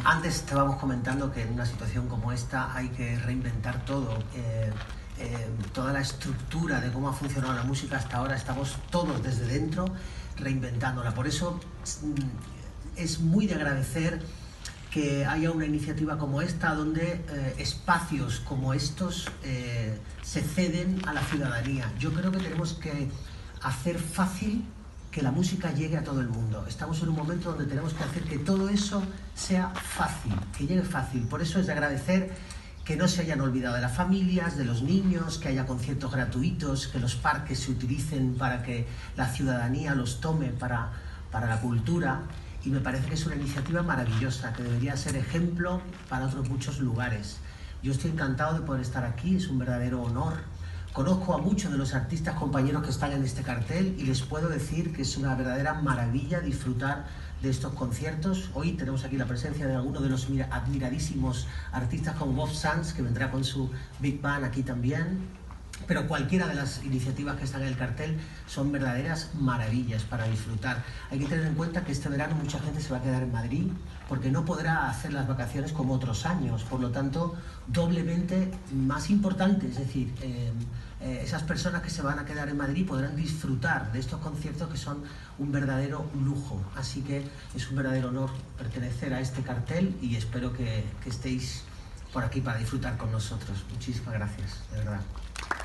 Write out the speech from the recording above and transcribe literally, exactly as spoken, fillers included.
Antes estábamos comentando que en una situación como esta hay que reinventar todo. Eh, eh, toda la estructura de cómo ha funcionado la música hasta ahora, estamos todos desde dentro reinventándola. Por eso es muy de agradecer que haya una iniciativa como esta, donde eh, espacios como estos eh, se ceden a la ciudadanía. Yo creo que tenemos que hacer fácil que la música llegue a todo el mundo. Estamos en un momento donde tenemos que hacer que todo eso sea fácil, que llegue fácil. Por eso es de agradecer que no se hayan olvidado de las familias, de los niños, que haya conciertos gratuitos, que los parques se utilicen para que la ciudadanía los tome para, para la cultura. Y me parece que es una iniciativa maravillosa, que debería ser ejemplo para otros muchos lugares. Yo estoy encantado de poder estar aquí, es un verdadero honor. Conozco a muchos de los artistas compañeros que están en este cartel y les puedo decir que es una verdadera maravilla disfrutar de estos conciertos. Hoy tenemos aquí la presencia de algunos de los admiradísimos artistas como Bob Sands, que vendrá con su Big Band aquí también. Pero cualquiera de las iniciativas que están en el cartel son verdaderas maravillas para disfrutar. Hay que tener en cuenta que este verano mucha gente se va a quedar en Madrid porque no podrá hacer las vacaciones como otros años, por lo tanto, doblemente más importante. Es decir, eh, eh, esas personas que se van a quedar en Madrid podrán disfrutar de estos conciertos que son un verdadero lujo. Así que es un verdadero honor pertenecer a este cartel y espero que, que estéis por aquí para disfrutar con nosotros. Muchísimas gracias, de verdad.